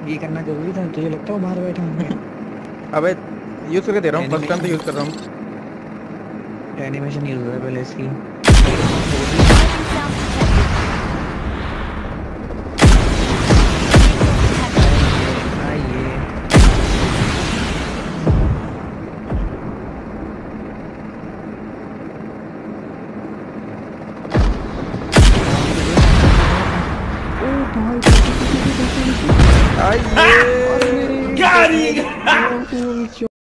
ये करना जरूरी था, तुझे लगता है वो बाहर बैठा है? अबे यूज करके दे रहा हूँ, फर्स्ट टाइम तो यूज कर रहा हूँ। एनिमेशन यूज हुआ है पहले इसकी। Lighting sound detected. आइए। ओ भाई आइए अरे मेरे गाड़ी फुल